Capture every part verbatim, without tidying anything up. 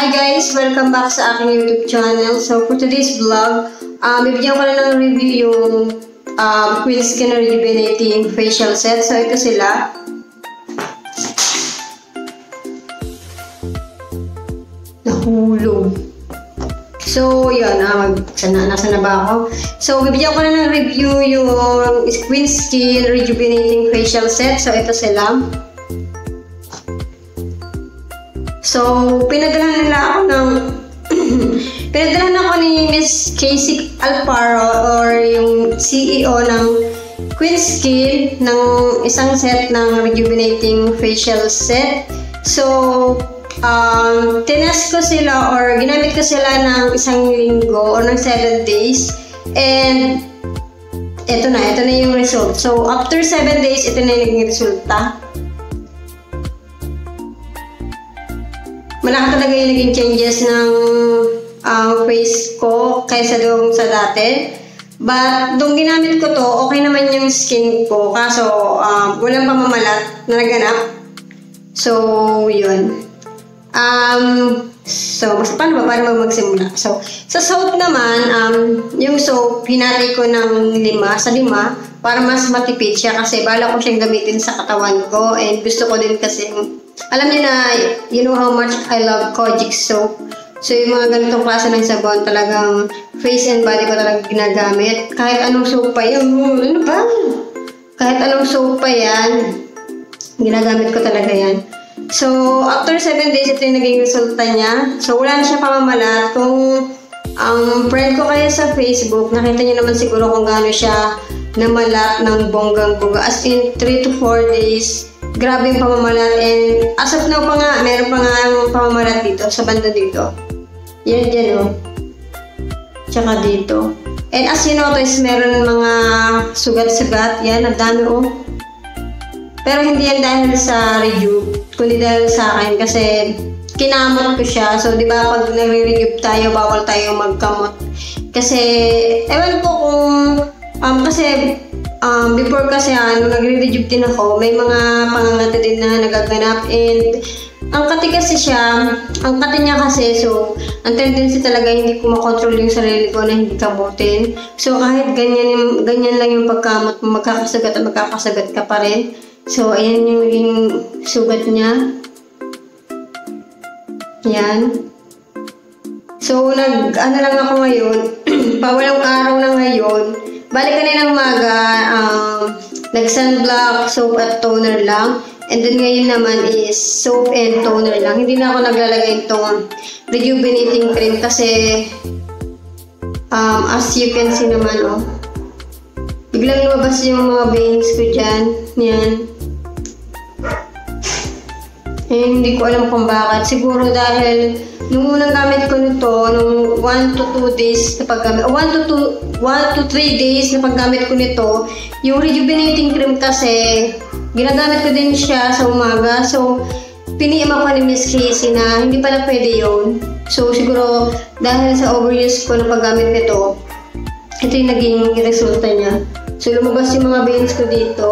Hi guys! Welcome back sa aking YouTube channel. So for today's vlog, um, bibigyan ko na ng review yung um, Queen Skin Rejuvenating Facial Set. So ito sila. Nahulog. So yun, ah, mag, sana, nasa na ba ako? So bibigyan ko na ng review yung Queen Skin Rejuvenating Facial Set. So ito sila. So, pinadala nila ako ng pinadala ako ni Miss Casey Alfaro or yung C E O ng Queen Skin ng isang set ng rejuvenating facial set. So, um, tinest ko sila or ginamit ko sila ng isang linggo or ng seven days. And, ito na, ito na yung result. So, after seven days, ito na yung naging resulta. Malaki talaga yung naging changes ng uh, face ko kaysa doon sa dati. But, doon ginamit ko to, okay naman yung skin ko. Kaso, uh, walang pamamalat na naganap. So, yun. Um, so, mas paano ba para magsimula? So, sa soap naman, um, yung soap, hinati ko ng lima sa lima para mas matipid siya kasi bala ko siyang gamitin sa katawan ko. And gusto ko din kasi alam niyo na, you know how much I love Kojic soap. So, yung mga ganitong klase ng sabon, talagang face and body ko talagang ginagamit. Kahit anong soap pa yan, ano ba? Kahit anong soap pa yan, ginagamit ko talaga yan. So, after seven days, ito yung naging resulta niya. So, wala na siya pamamalat. Kung ang um, friend ko kayo sa Facebook, nakita niyo naman siguro kung gaano siya namalat ng bonggang-bongga. As in, three to four days, grabe yung pamamalat. And as of now pa nga, meron pa nga yung pamamalat dito, sa banda dito. Yan, yan o. Oh. Tsaka dito. And as you notice, meron mga sugat-sugat. Yan, ang dami o. Oh. Pero hindi yan dahil sa review, kundi dahil sa akin. Kasi kinamot ko siya. So, di ba, pag nagre-review tayo, bawal tayo magkamot. Kasi, ewan ko kung, um, kasi, Um, before kasi ano, nagre-rejuve din ako, may mga pangangati din na nagaganap and ang kati kasi siya, ang kati niya kasi, so ang tendency talaga hindi ko makontrol yung sarili ko na hindi kamutin. So kahit ganyan, ganyan lang yung pagkamot mo, magkakasagat at magkakasagat ka pa rin. So ayan yung naging sugat niya. Yan. So nag, ano lang ako ngayon, pawalang araw na ngayon, balik kaninang umaga, um, nag-sunblock, soap at toner lang. And then ngayon naman is soap and toner lang. Hindi na ako naglalagay itong rejuvenating cream kasi um, as you can see naman, oh, biglang lumabas yung mga bangs ko dyan. Yan. Eh, hindi ko alam kung bakit. Siguro dahil nung unang gamit ko nito, nung one to two days na paggamit, one to two, one to three days na paggamit ko nito, yung rejuvenating cream kasi, ginagamit ko din siya sa umaga. So, piniim ako ni Miss Casey na hindi pala pwede yun. So, siguro, dahil sa overuse ko na paggamit nito, ito yung naging resulta niya. So, lumabas yung mga veins ko dito.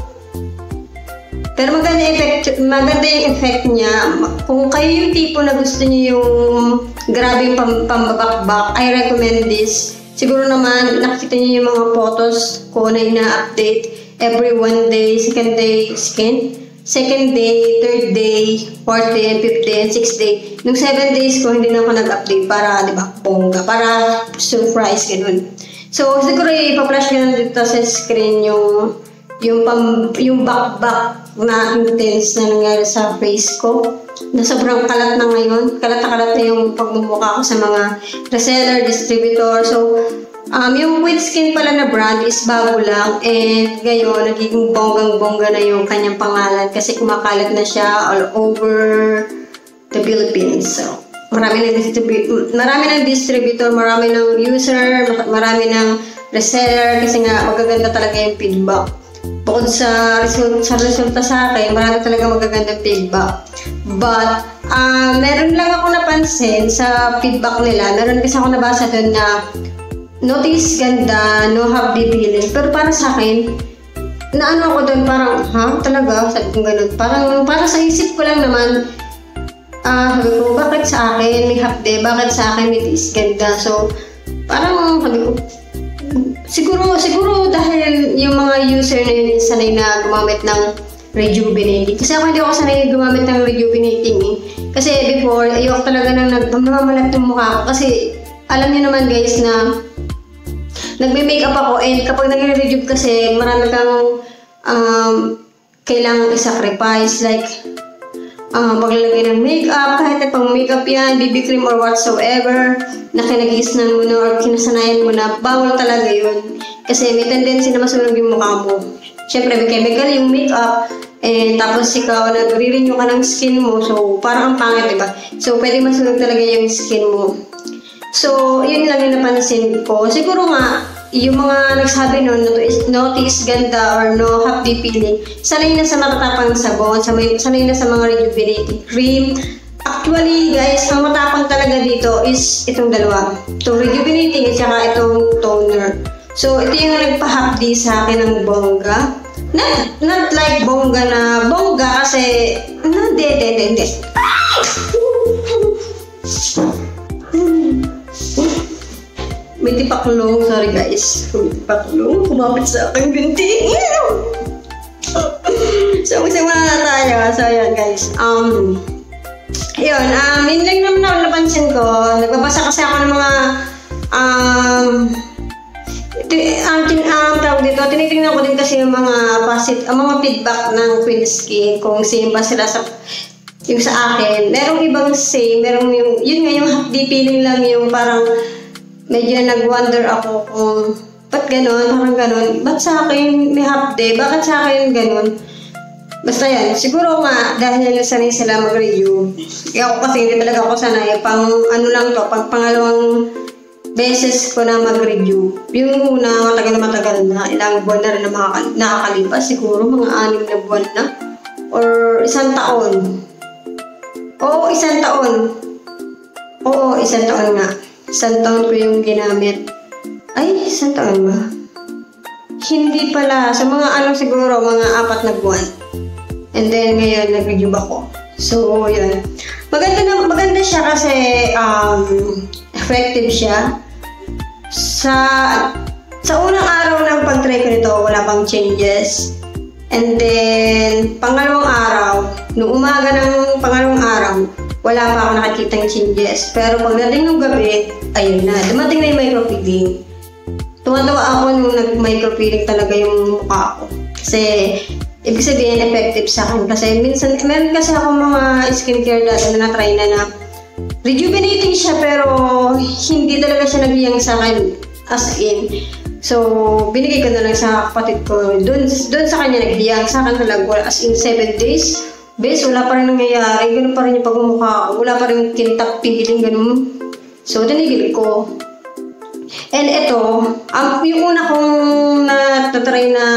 Pero maganda yung effect, maganda yung effect niya. Kung kayo yung tipo na gusto niyo yung grabing pam pambabakbak, I recommend this. Siguro naman, nakikita niyo yung mga photos ko na ina-update every one day, second day skin, second day, third day, fourth day, fifth day, and sixth day. Nung seven days ko, hindi na ako nag-update para, di ba, bongga, para surprise, ganun. So, siguro ipa-flash ko na dito sa screen yung yung pam, yung bakbak na intense na nangyari sa face ko. Na sobrang kalat na ngayon. Kalat na kalat na yung pagmumukha ko sa mga reseller, distributor. So, um, yung Queen Skin pala na brand is bago lang. And ngayon, nagiging bonggang-bongga na yung kanyang pangalan kasi kumakalat na siya all over the Philippines. So, marami ng distributor, marami ng distributor, marami ng user, marami ng reseller kasi nga magaganda talaga yung feedback. Bukod sa, result, sa resulta sa akin, marami talaga magagandang feedback. But, uh, meron lang ako napansin sa feedback nila. Meron kasi ako nabasa doon na notice ganda, no have deep healing. Pero para sa akin, naano ako doon parang, ha? Talaga? Sabi kong ganun. Parang, para sa isip ko lang naman, ah, sabi ko, bakit sa akin may hapde? Bakit sa akin may tiis ganda? So, parang sabi ko, siguro, siguro dahil yung mga user na yun sanay na gumamit ng rejuvenating. Kasi ako hindi ako sanay gumamit ng rejuvenating eh. Kasi before, ayoko talaga nang nagmamalat yung mukha ko. Kasi alam niyo naman guys na nagme-makeup ako and kapag nag-rejuve kasi marami kang um, kailangang i-sacrifice. Like, uh, maglalagay ng makeup, kahit na pang makeup yan, B B cream or whatsoever, na kinagisnan mo na or kinasanayan mo na, bawal talaga yun. Kasi may tendency na masunog yung mukha mo. Siyempre, may chemical yung makeup, and tapos ikaw, nagre-renew ka ng skin mo, so parang ang pangit, diba? So, pwede masunog talaga yung skin mo. So, yun lang yung napansin ko. Siguro nga, yung mga nagsabi nun, no tiis ganda or no hapdi feeling, sanay na sa matatapang sabon, sanay na sa mga rejuvenating cream. Actually, guys, ang matapang talaga dito is itong dalawa. Itong rejuvenating at saka itong toner. So, ito yung nagpa-hapdi sa akin ng bongga. Not, not like bongga na bongga kasi, na, de, de, de, de. May tipaklong, sorry guys. May tipaklong, kumapit sa aking binti. So, magsimula na tayo. So, ayan guys. Um, yun, um, yun lang naman ako napansin ko. Nagbabasa kasi ako ng mga, um, ang um, um, tawag dito, tinitingnan ko din kasi yung mga pasit, ang mga feedback ng Queen Skin, kung same ba sila sa, yung sa akin. Merong ibang same, merong yung, yun nga yung hapdi feeling lang yung parang, medyo nag-wonder ako kung ba't gano'n, parang gano'n. Ba't sa akin may hapde? Bakit sa akin gano'n? Basta yan. Siguro nga, dahil sanay sila mag-review. Kaya ako kasi hindi talaga ako sanay. Pang ano lang to, pang pangalawang beses ko na mag-review. Yung una, matagal na matagal na. Ilang buwan na rin na nakakalipas. Siguro mga anim na buwan na. Or isang taon. Oo, isang taon. Oo, isang taon nga. Isang taon ko yung ginamit. Ay, isang taon ba? Hindi pala. Sa mga ano siguro, mga apat na buwan. And then ngayon, nag-review ako. So, yun. Maganda na, maganda siya kasi um, effective siya. Sa sa unang araw ng pag-try ko nito, wala pang changes. And then, pangalawang araw, noong umaga ng pangalawang araw, wala pa ako nakikitang changes. Pero pagdating ng gabi, ayun na, dumating na yung micropeeling. Tuwa-tuwa ako nung nag-micropeeling talaga yung mukha ko. Kasi, ibig sabihin, effective sa akin. Kasi minsan, meron kasi ako mga skincare dati na na-try na na rejuvenating siya, pero hindi talaga siya nagiyang sa akin as in. So, binigay ko na lang sa kapatid ko. Doon, doon sa kanya naghiyang, sa akin talaga, as in seven days. Bes, wala pa rin nangyayari. Ganun pa rin yung pagmumukha ko. Wala pa rin kintak pigiling, ganun. So, tinigil ko. And ito, um, yung una kong natatry na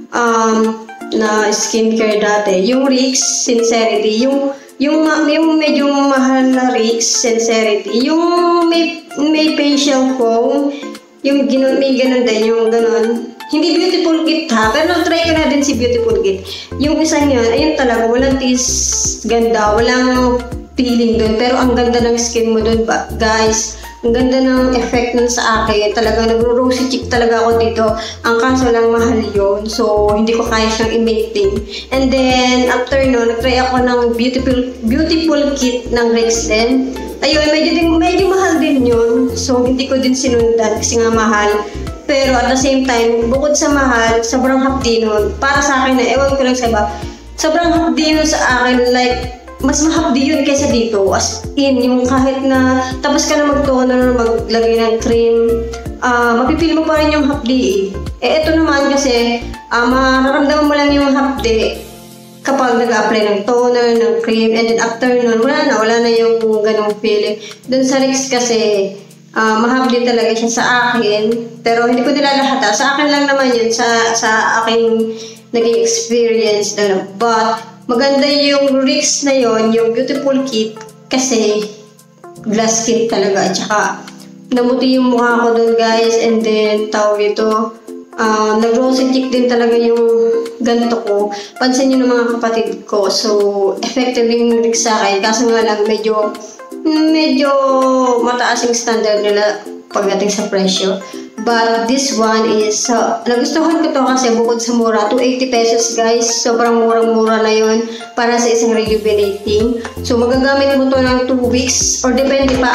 um, na skincare dati, yung Rix Sincerity, yung yung, yung medyo mahal na Rix Sincerity, yung may, may facial foam, yung gino, may ganun din, yung ganun. Hindi Beautiful Kit ha, pero try ko na din si Beautiful Kit. Yung isang yun, ayun talaga, walang tis ganda, walang feeling dun, pero ang ganda ng skin mo dun ba, guys. Ang ganda ng effect nun sa akin. Talaga nagro-rosy cheek talaga ako dito. Ang kaso lang mahal yun, so hindi ko kaya siyang i-maintain. And then, after no, nag-try ako ng Beautiful, beautiful Kit ng Rix din. Ayun, medyo, din, medyo mahal din yun, so hindi ko din sinundan kasi nga mahal. Pero at the same time, bukod sa mahal, sobrang hapdi nun. Para sa akin na, ewan ko lang sa iba, sobrang hapdi nun sa akin, like, mas mahapdi yun kaysa dito. As in, yung kahit na tapos ka na mag-toner, maglagay ng cream, uh, mapipil mo pa rin yung hapdi eh. Eh, ito naman kasi, uh, mararamdaman mo lang yung hapdi kapag nag-apply ng toner, ng cream, and then after nun, wala na, wala na yung ganong feeling. Dun sa Rix kasi, Uh, mahapdi talaga siya sa akin, pero hindi ko nilalahata. Sa akin lang naman yun, sa, sa aking naging experience na. But, maganda yung Rix na yun, yung Beautiful Kit, kasi glass kit talaga. At saka, namuti yung mukha ko dun guys, and then, tawag ito, uh, nag-rosy cheek din talaga yung ganito ko. Pansin nyo ng mga kapatid ko. So, effective yung rig sa akin. Kaso nga lang, medyo, medyo mataas yung standard nila pagdating sa presyo. But this one is, uh, nagustuhan ko to kasi bukod sa mura, two hundred eighty pesos guys. Sobrang murang-mura na yun para sa isang rejuvenating. So, magagamit mo to ng two weeks or depende pa.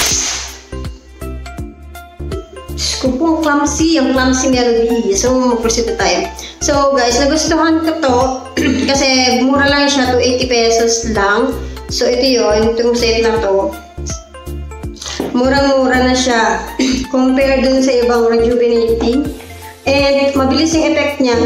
Kung po, clumsy, ang clumsy melody. So, mag-proceed tayo. So, guys, nagustuhan ko to kasi mura lang siya, two hundred eighty pesos lang. So, ito yun, itong set na to. Murang-mura na siya compare dun sa ibang rejuvenating. And mabilis yung effect niya.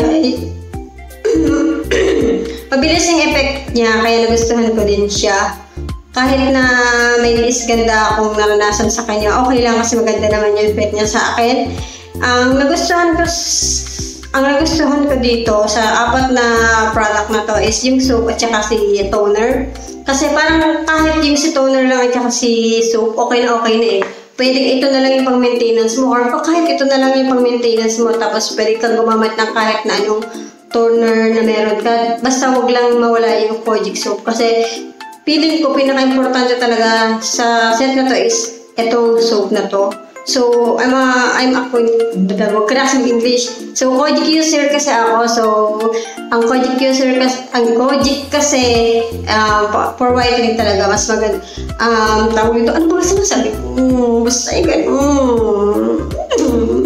Mabilis yung effect niya, kaya nagustuhan ko din siya. Kahit na may least ganda akong naranasan sa kanya, okay lang kasi maganda naman yung effect niya sa akin. Ang nagustuhan ko, ang nagustuhan ko dito sa apat na product na to is yung soap at saka si toner. Kasi parang kahit yung si toner lang at saka si soap, okay na okay na eh. Pwedeng ito na lang yung pang-maintenance mo or kahit ito na lang yung pang-maintenance mo tapos pwede kang gumamit ng kahit na anong toner na meron ka. Basta wag lang mawala yung Kojic soap. Kasi feeling ko pinaka-importante talaga sa set na to is itong soap na to. So, I'm a, I'm a, wag ka na kasi mag-English. So, Kojic user kasi ako. So, ang Kojic user kasi, ang Kojic kasi, um, for whitening talaga, mas maganda. Um, tawag ito, ano ba sinasabi ko? Mm, basta yun. Mm.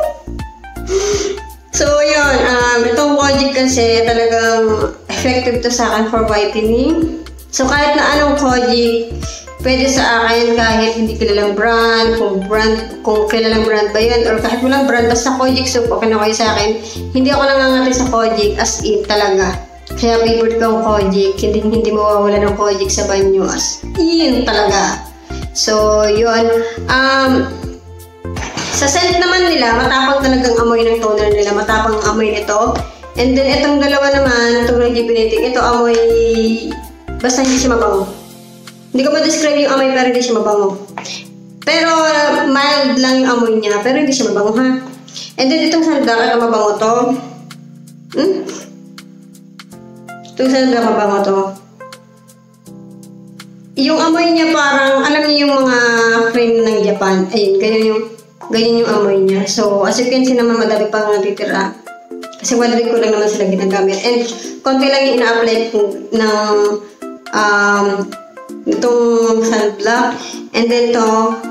So, yun, um, itong Kojic kasi talagang effective to sa akin for whitening. So, kahit na anong Kojic, pwede sa akin kahit hindi kilalang brand, kung brand, kung kilalang brand ba yan, or kahit walang brand, basta Kojic soap, okay na kayo sa akin. Hindi ako nangangati sa Kojic as in talaga. Kaya favorite ko ang Kojic, hindi, hindi mawawala ng Kojic sa banyo as in talaga. So, yun. Um, sa scent naman nila, matapang talagang amoy ng toner nila, matapang amoy nito. And then, itong dalawa naman, itong rejuvenating, ito amoy, basta hindi siya mabango. Hindi ko ma-describe yung amoy pero hindi siya mabango. Pero uh, mild lang yung amoy niya pero hindi siya mabango ha. And then itong sanda, ito mabango to. Hmm? Itong sanda mabango to. Yung amoy niya parang, alam niyo yung mga cream ng Japan. Ayun, ganyan yung, ganyan yung amoy niya. So as you can see naman madami pang natitira. Kasi one week ko lang naman sila ginagamit. And konti lang yung ina-apply ng um, itong sunblock. And then to,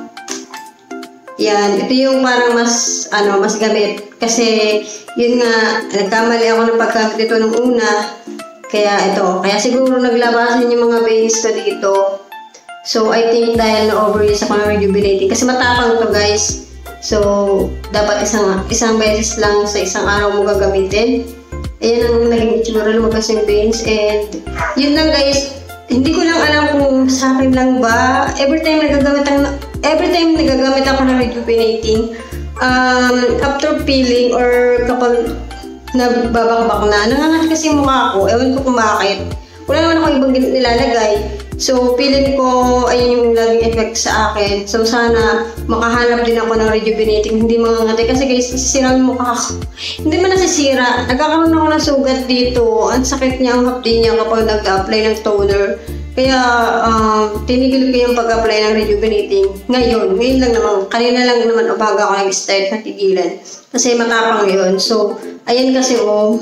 yan, ito yung parang mas, ano, mas gamit. Kasi, yun nga, nagkamali ako ng paggamit ito nung una. Kaya ito, kaya siguro naglabasan yung mga veins ko dito. So, I think dahil na-overuse ako ng rejuvenating. Kasi matapang to guys. So, dapat isang, isang beses lang sa isang araw mo gagamitin. Ayan ang naging itsura, lumabas yung veins. And, yun lang guys. Hindi ko lang alam kung sa akin lang ba. Every time nagagamit ang, every time nagagamit ako ng rejuvenating, um, after peeling or kapag nababakbak na, nangangat kasi yung mukha ko. Ewan ko kung bakit. Wala naman ako ibang nilalagay. So, feeling ko, ayun yung laging effect sa akin. So, sana makahanap din ako ng rejuvenating. Hindi mangangatay. Kasi guys, nasisira yung mukha ko. Hindi man nasisira. Nagkakaroon ako ng sugat dito. Ang sakit niya, ang hapdi niya kapag nag-apply ng toner. Kaya, um, tinigil ko yung pag-apply ng rejuvenating. Ngayon, ngayon lang naman. Kanina lang naman umaga ako nag-start na tigilan. Kasi matapang yun. So, ayan kasi oh.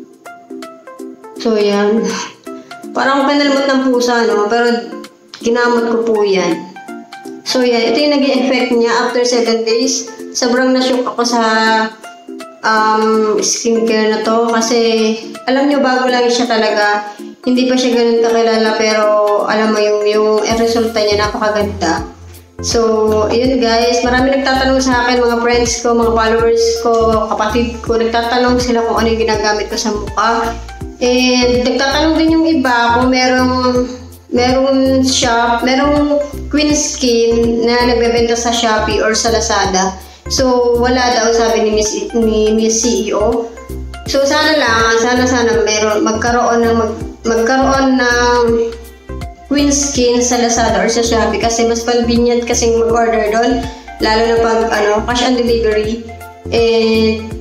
So, yan. Parang panalmot ng pusa, no? Pero ginamot ko po yan. So, yan. Ito yung naging effect niya after seven days. Sobrang na-shock ako sa um, skincare na to. Kasi, alam nyo, bago lang siya talaga. Hindi pa siya ganun kakilala. Pero, alam mo, yung, yung resulta niya, napakaganda. So, yun guys. Marami nagtatanong sa akin, mga friends ko, mga followers ko, kapatid ko. Nagtatanong sila kung ano yung ginagamit ko sa mukha. And nagtatanong din yung iba kung merong merong shop, merong Queen Skin na nagbebenta sa Shopee or sa Lazada. So wala daw sabi ni Miss ni Miss C E O. So sana lang, sana sana meron magkaroon ng mag, magkaroon ng Queen Skin sa Lazada or sa Shopee kasi mas convenient kasing mag-order doon, lalo na pag ano, cash on delivery. And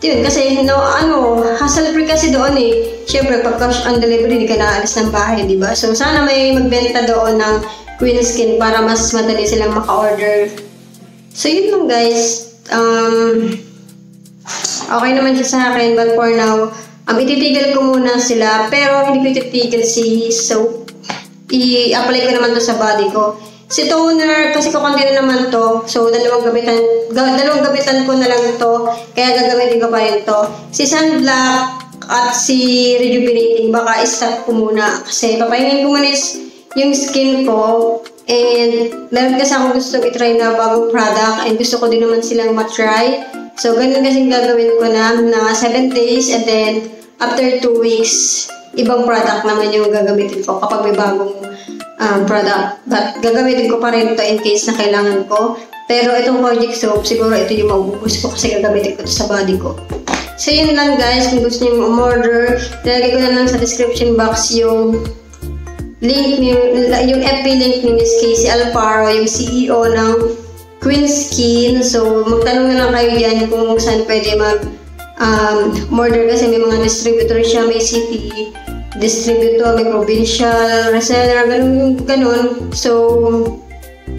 yun, kasi no, ano, hassle free kasi doon eh. Siyempre, pag cash on delivery, di ka naalis ng bahay, di ba? So, sana may magbenta doon ng Queen Skin para mas madali silang maka-order. So, yun lang guys. Um, okay naman siya sa akin, but for now, um, ititigil ko muna sila, pero hindi ko ititigil si soap. I-apply ko naman to sa body ko. Si toner, kasi kukunti na naman to. So, dalawang gamitan, dalawang gamitan ko na lang to. Kaya gagamitin ko pa rin to. Si Sunblock at si Rejuvenating, baka i-stop ko muna. Kasi papahingin ko muna yung skin ko. And meron kasi akong gusto i-try na bagong product. And gusto ko din naman silang matry. So, ganun kasi gagawin ko na na seven days. And then, after two weeks, ibang product naman yung gagamitin ko kapag may bagong um, product. But gagamitin ko pa rin ito in case na kailangan ko. Pero itong Kojic soap, siguro ito yung maubos ko kasi gagamitin ko ito sa body ko. So yun lang guys, kung gusto nyo umorder, nilagay ko na lang sa description box yung link ni, yung F B link ni Miss Casey Alfaro, yung C E O ng Queen Skin. So magtanong na lang kayo dyan kung saan pwede mag um, order kasi may mga distributor siya, may city distributor, may provincial reseller, ganun, ganun. So,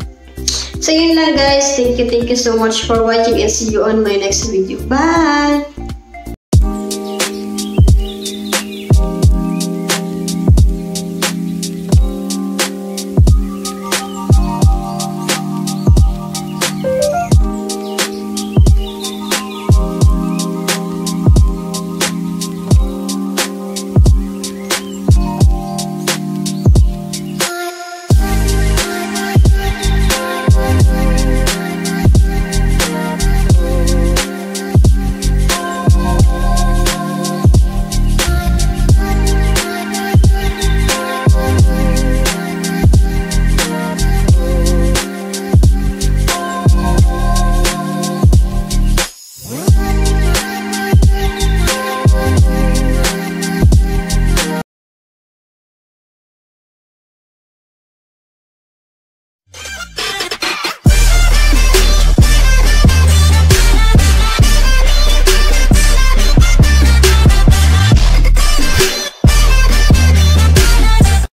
so yun lang guys. Thank you, thank you so much for watching and see you on my next video. Bye!